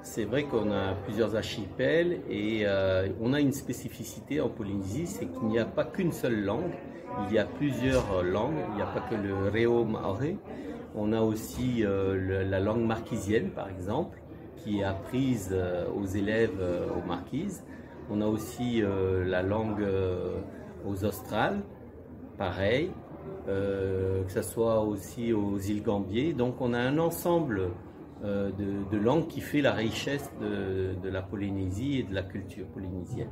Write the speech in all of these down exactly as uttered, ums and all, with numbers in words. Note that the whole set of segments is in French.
C'est vrai qu'on a plusieurs archipels et euh, on a une spécificité en Polynésie, c'est qu'il n'y a pas qu'une seule langue, il y a plusieurs langues, il n'y a pas que le Reo Maoré, on a aussi euh, le, la langue marquisienne par exemple, qui est apprise euh, aux élèves euh, aux marquises. On a aussi euh, la langue euh, aux Australes, pareil, euh, que ce soit aussi aux îles Gambier. Donc on a un ensemble euh, de, de langues qui fait la richesse de, de la Polynésie et de la culture polynésienne.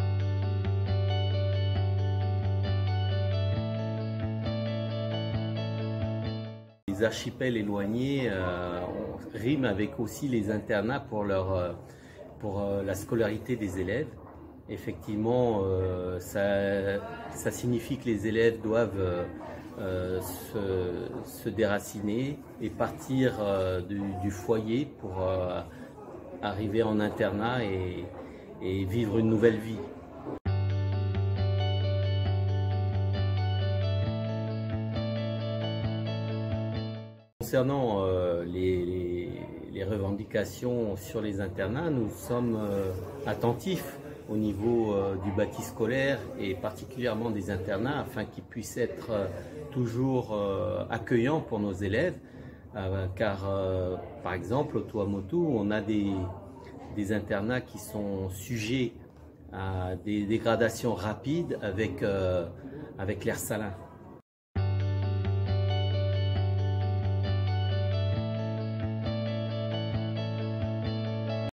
Les archipels éloignés euh, riment avec aussi les internats pour, leur, euh, pour euh, la scolarité des élèves. Effectivement, euh, ça, ça signifie que les élèves doivent euh, se, se déraciner et partir euh, du, du foyer pour euh, arriver en internat et, et vivre une nouvelle vie. Concernant euh, les, les, les revendications sur les internats, nous sommes euh, attentifs au niveau euh, du bâti scolaire et particulièrement des internats afin qu'ils puissent être euh, toujours euh, accueillants pour nos élèves. Euh, car euh, par exemple au Tuamotu, on a des, des internats qui sont sujets à des dégradations rapides avec, euh, avec l'air salin.